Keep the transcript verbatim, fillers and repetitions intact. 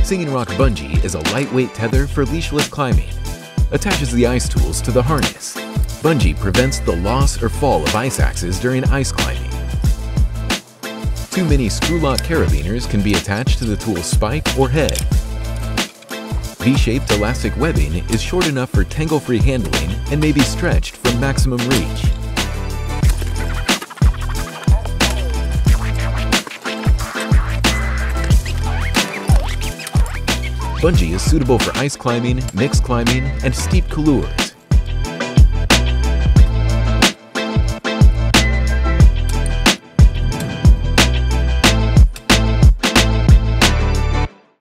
Singing Rock BUNGEE is a lightweight tether for leashless climbing. Attaches the ice tools to the harness. BUNGEE prevents the loss or fall of ice axes during ice climbing. Two mini screw-lock carabiners can be attached to the tool's spike or head. V-shaped elastic webbing is short enough for tangle-free handling and may be stretched for maximum reach. BUNGEE is suitable for ice climbing, mixed climbing, and steep couloirs.